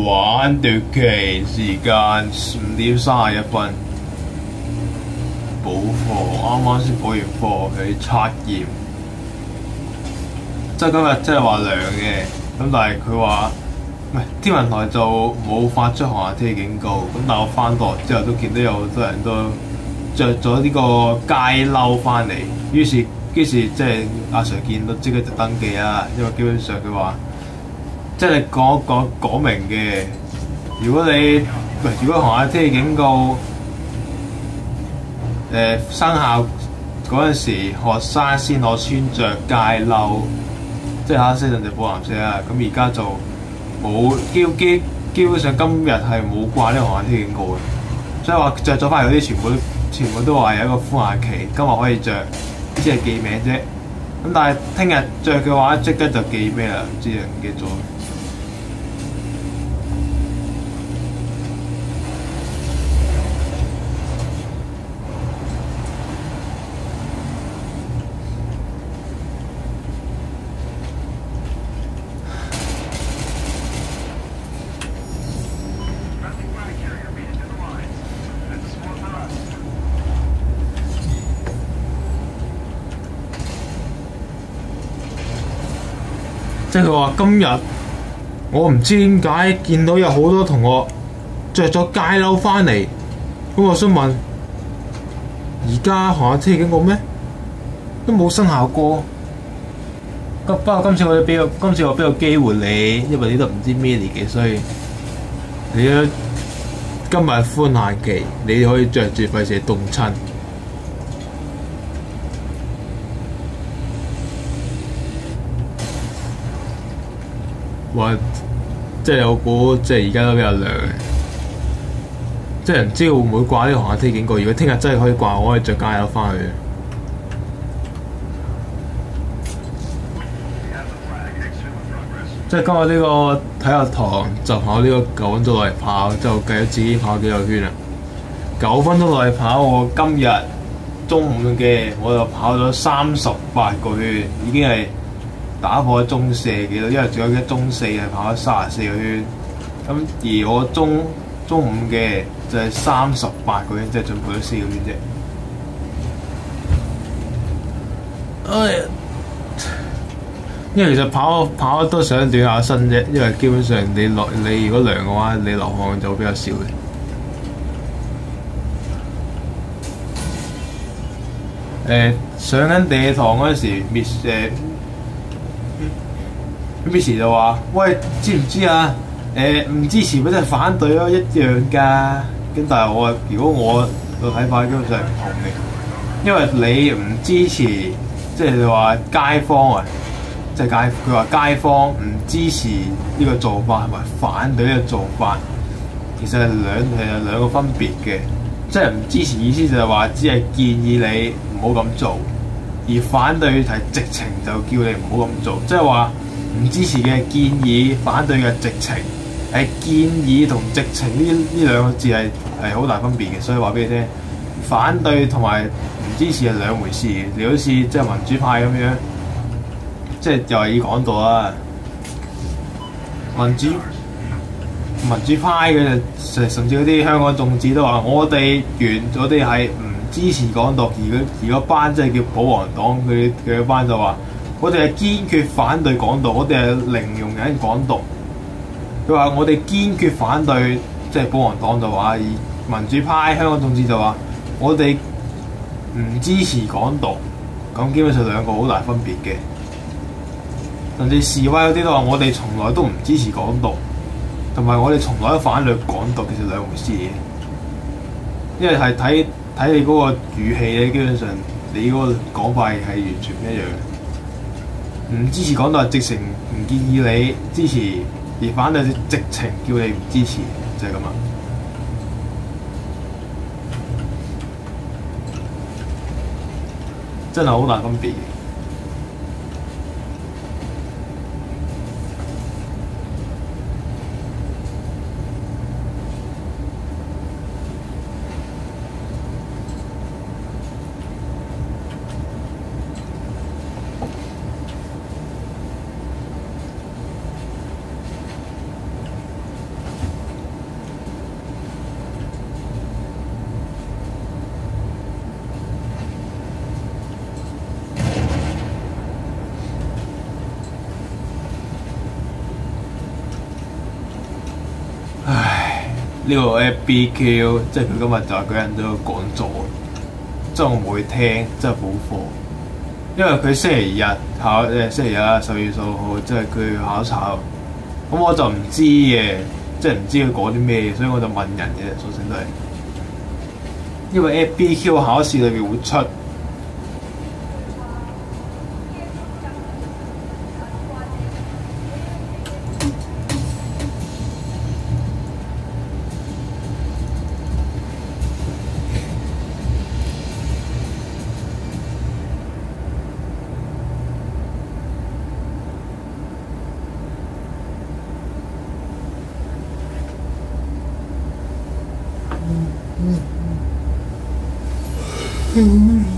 玩奪旗，時間5:31。補課，啱啱先補完課去測驗，即係今日即係話涼嘅，咁但係佢話唔係天文台就冇發出寒夏天氣警告，咁但係我翻到之後都見到有好多人都着咗呢個街褸翻嚟，於是即係阿 Sir 見到即刻就登記啦，因為基本上佢話即係講明嘅，如果寒夏天氣警告生效嗰陣時，學生先可穿着街褸，即係黑色定寶藍色啦。咁而家就冇基本上今日係冇掛呢個寒夏天氣警告嘅，所以話着咗翻嚟嗰啲全部都話有一個寬限期，今日可以着，只係記名啫。咁但係聽日着嘅話，即刻就記咩啦？唔知啊，唔記得咗。即係佢話今日我唔知點解見到有好多同學着咗街褸翻嚟，咁我想問：而家寒夏天氣警告咩？都冇生效過。不過今次我俾個機會你，因為你都唔知咩嚟嘅，所以你今日寬限期，你可以着住費事凍親。話即係我估，即係而家都比較涼，即係唔知會唔會掛呢個寒夏天氣警告。如果聽日真係可以掛，我可以着街褸翻去。即係今日呢個體育堂就跑呢個9分鐘內跑，就計咗自己跑幾個圈啦。9分鐘內跑，我今日中午嘅我就跑咗38個圈，已經係打破中四記錄，因為仲有中四係跑咗34個圈，咁而我中午嘅就係38個圈，即係進步咗4個圈啫。因為其實跑都想暖下身啫，因為基本上你如果涼嘅話，你流汗就會比較少嘅。上緊地鐵堂嗰陣時 Miss 就話：喂，知唔知啊？唔支持咪即係反對咯，一樣㗎。咁但係我如果我個睇法基本上係唔同嘅，因為你唔支持，即係你話街坊啊，即係佢話街坊唔支持呢個做法，同埋反對呢個做法，其實係兩個分別嘅。即係唔支持意思就係話，只係建議你唔好咁做，而反對係直情就叫你唔好咁做，即係話。唔支持嘅建議，反對嘅直情，係建議同直情呢兩個字係好大分別嘅，所以話俾你聽，反對同埋唔支持係兩回事。你好似即係民主派咁樣，即係又係要講到啦，民主派嘅甚至嗰啲香港眾志都話，我哋係唔支持港獨，而嗰班即係叫保皇黨，佢嗰班就話。我哋係堅決反對港獨，我哋係零容忍港獨。佢話我哋堅決反對，即係保皇黨就話，而民主派香港眾志就話我哋唔支持港獨。咁基本上兩個好大分別嘅。甚至示威嗰啲都話我哋從來都唔支持港獨，同埋我哋從來都反對港獨，其實兩回事嘅。因為係睇你嗰個語氣咧，基本上你嗰個講法係完全唔一樣。唔支持港獨係直情唔建議你支持，而反對直情叫你唔支持，就係咁啦。真係好大分別。 呢個 FBQ， 即係佢今日就係舉行咗個講座，即係我冇去聽，真係補課。因為佢星期日星期日10月10號，即係佢考察，咁我就唔知嘅，即係唔知佢講啲咩，所以我就問人嘅，索性都係。因為 FBQ 考試裏邊會出。 嗯。